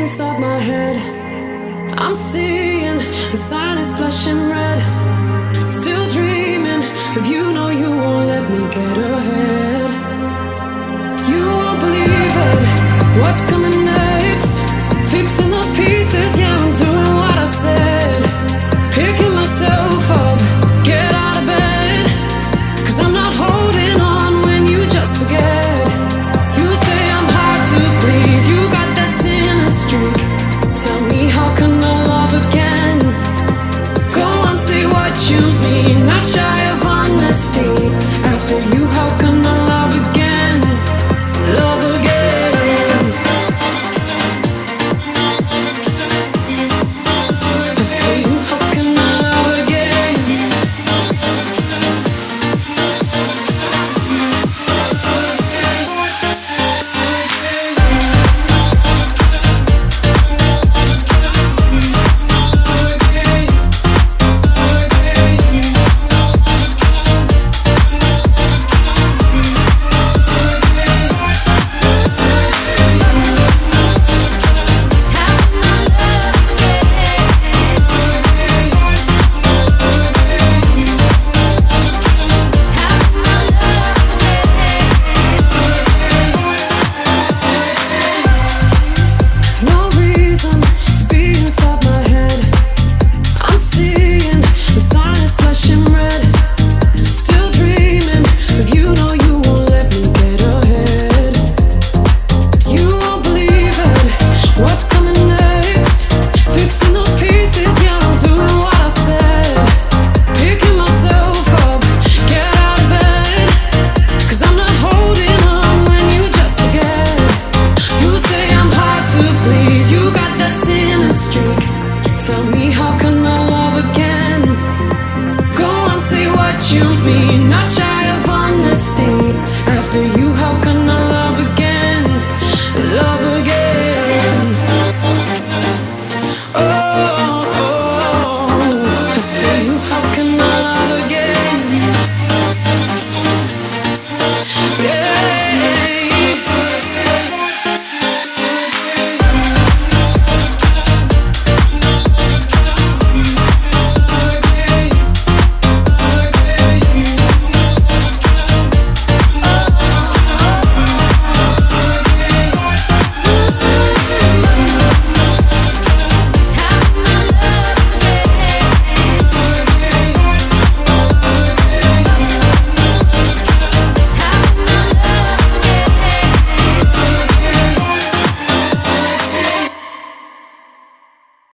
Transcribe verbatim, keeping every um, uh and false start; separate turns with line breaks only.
inside my head. I'm seeing the sign is flashing red. Still dreaming of you, know you won't let me get ahead. You won't believe it, what's coming next. Fixing those pieces, yeah, I'm doing what I said. Picking myself up, get out of bed, 'cause I'm not holding on when you just forget. You say I'm hard to please, you got that sinner streak. Tell me, how can I love again? Go on, say what you mean, not shy of honesty. After you, how can I love again? Love again. After you, how can I love again? Tell me, how can I love again? Go on, say what you mean, not